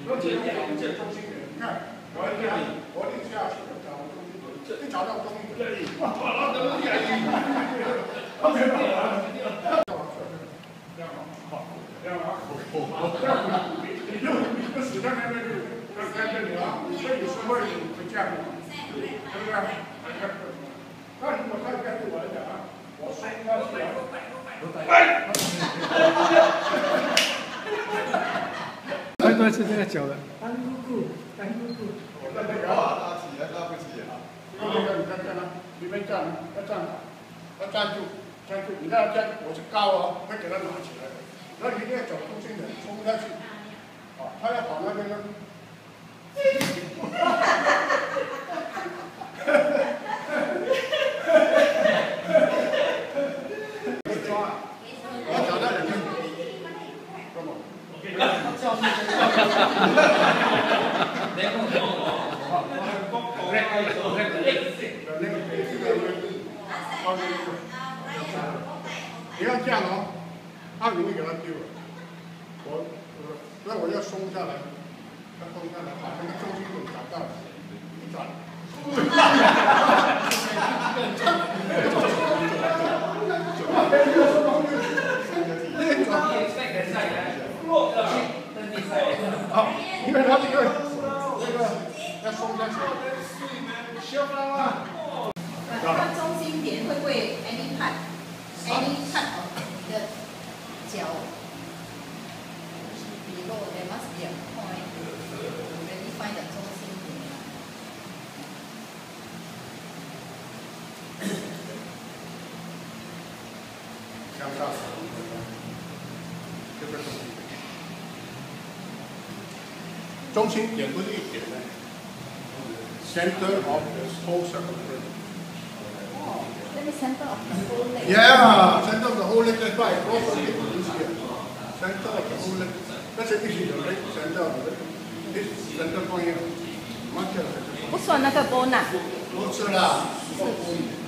而且要这中心点，你看，我一定下去找中心点，一找到中心点，哇，那都是眼睛。好，这样好，这样好，你用你的死在那边就在这里啊，所以是会有这样的，对不对？那如果他该对我来讲啊，我松他起来， 对，是这个脚的。单姑姑。 我在那个拉起来拉不起啊。那个你看看啊，里面站要站好，要站住，你看站，我是高哦，会给他拿起来的。然后你一定要走中心点，冲下去。啊，他要跑那边呢。你要这样哦，他容易给他丢了。那我要松下来，要松下来，把那个中心点找到，一转。好，因为他这个要松下去。 它中心点会不会 any part of 你的脚 below there must be a point to really find the 中心点。 向上，这个中心点不是一点的 ，center of the whole circle。 Let me center of the whole leg. Yeah, center of the whole leg. That's right. Also, this here. Center of the whole leg. That's it. This is the leg. Center of the leg. This center point here. 不算那个 bone 啊。 不是啦，是。